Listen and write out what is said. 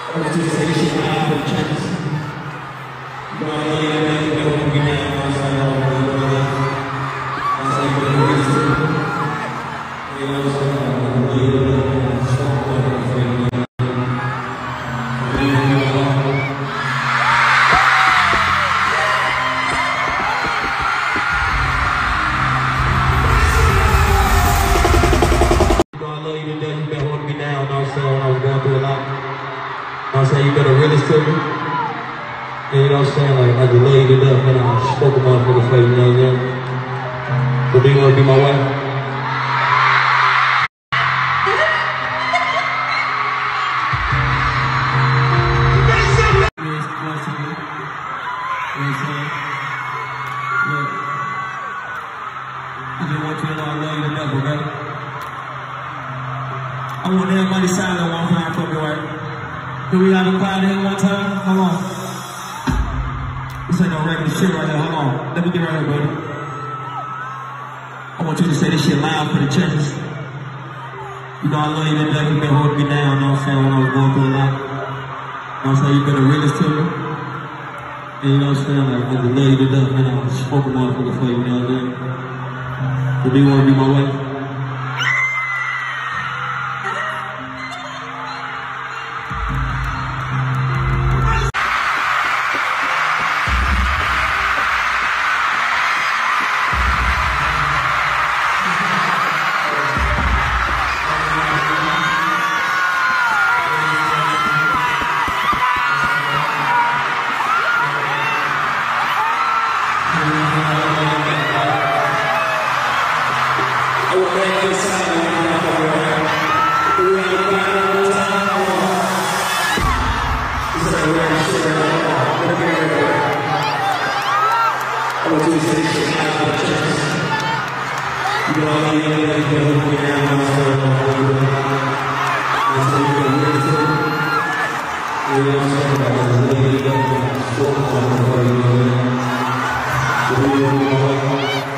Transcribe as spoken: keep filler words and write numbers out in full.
I want you to say this shit loud for the churches. You know, I love you, man. You know, when we down, I'm saying, oh, man, you know that. I'm saying, you better raise it. You know what I'm saying? I love you, man. I'm so fucking afraid, man. I believe in you, man. You better really to me. And you know what I'm saying? Like, I just love you to death, man. I spoke a motherfucker for you, you know what I'm saying? So do you want to be my wife? I just want you to know I love you to death, okay? I want everybody silent one time for me, right? Can we have a crowd here one time? Hold on. This ain't no regular shit right here. Hold on. Let me get right here, buddy. I want you to say this shit loud for the churches. You know I love you to death. You been holding me down, you know what I'm saying, when I was going through a lot. You know what I'm saying? You better real this to me. And you know what I'm saying? Like, I just love you to death, man. I spoke a motherfucker for you, you know what I'm saying? So do you want to be my wife? I want you to say this shit loud for the churches. You know, I love you, man. You better hold me down. I'm saying, I'm saying, you better really to me. You know what I'm saying? I just love you to death. I'm so fucking for you, man. So we will be my wife.